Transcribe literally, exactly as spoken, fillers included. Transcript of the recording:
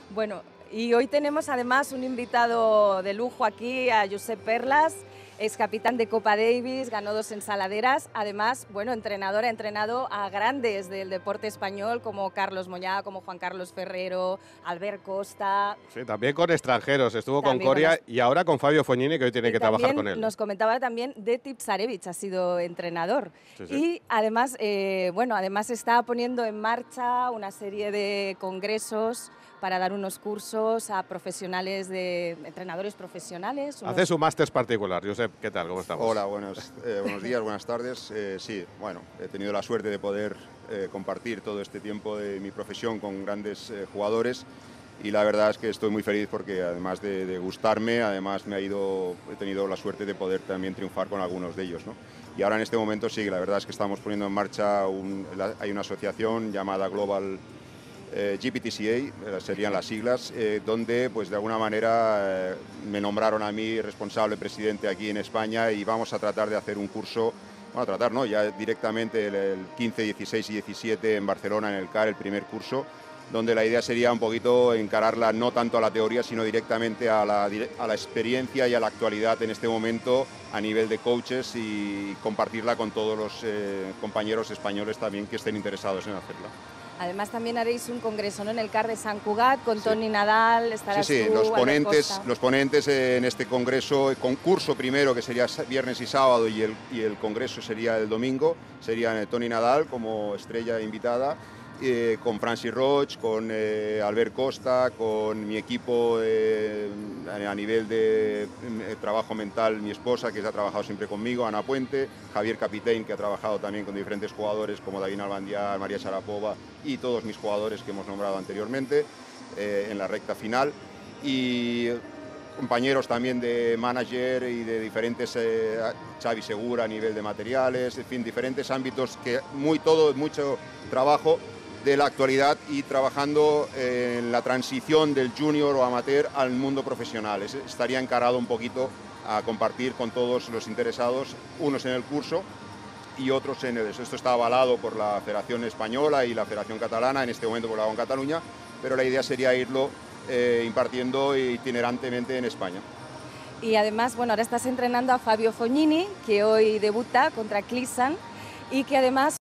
Bueno, y hoy tenemos además un invitado de lujo aquí, a Josep Perlas, ex capitán de Copa Davis, ganó dos ensaladeras, además, bueno, entrenador, ha entrenado a grandes del deporte español como Carlos Moyá, como Juan Carlos Ferrero, Albert Costa. Sí, también con extranjeros, estuvo con También con Coria las... y ahora con Fabio Fognini, que hoy tiene Y que trabajar también con él. nos comentaba también de Tipsarevic, ha sido entrenador. Sí, sí. Y además, eh, bueno, además está poniendo en marcha una serie de congresos para dar unos cursos a profesionales, de entrenadores profesionales. Unos... Hace su máster particular. Josep, ¿qué tal? ¿Cómo estamos? Hola, buenos, eh, buenos días, buenas tardes. Eh, sí, bueno, he tenido la suerte de poder eh, compartir todo este tiempo de mi profesión con grandes eh, jugadores y la verdad es que estoy muy feliz porque además de, de gustarme, además me ha ido, he tenido la suerte de poder también triunfar con algunos de ellos, ¿no? Y ahora en este momento sí, la verdad es que estamos poniendo en marcha, un, la, hay una asociación llamada Global Eh, G P T C A, eh, serían las siglas, eh, donde pues de alguna manera eh, me nombraron a mí responsable presidente aquí en España y vamos a tratar de hacer un curso, bueno, a tratar, ¿no? Ya directamente el, el quince, dieciséis y diecisiete en Barcelona, en el C A R, el primer curso, donde la idea sería un poquito encararla no tanto a la teoría, sino directamente a la, a la experiencia y a la actualidad en este momento a nivel de coaches y compartirla con todos los eh, compañeros españoles también que estén interesados en hacerla. Además también haréis un congreso, ¿no?, en el C A R de Sant Cugat con sí. Toni Nadal, estarás sí, sí, tú, los Albert ponentes, Costa. los ponentes en este congreso, concurso primero que sería viernes y sábado y el, y el congreso sería el domingo, serían Toni Nadal como estrella invitada, eh, con Francis Roig, con eh, Albert Costa, con mi equipo eh, a nivel de eh, trabajo mental, mi esposa que ha trabajado siempre conmigo, Ana Puente, Javier Capitán que ha trabajado también con diferentes jugadores como David Albandiar, María Sharapova y todos mis jugadores que hemos nombrado anteriormente eh, en la recta final y compañeros también de manager y de diferentes, eh, Xavi Segura a nivel de materiales, en fin, diferentes ámbitos que muy todo, mucho trabajo de la actualidad y trabajando en la transición del junior o amateur al mundo profesional. Estaría encarado un poquito a compartir con todos los interesados, unos en el curso y otros en el... Esto está avalado por la Federación Española y la Federación Catalana, en este momento por la en Cataluña, pero la idea sería irlo eh, impartiendo itinerantemente en España. Y además, bueno, ahora estás entrenando a Fabio Fognini, que hoy debuta contra Klisan y que además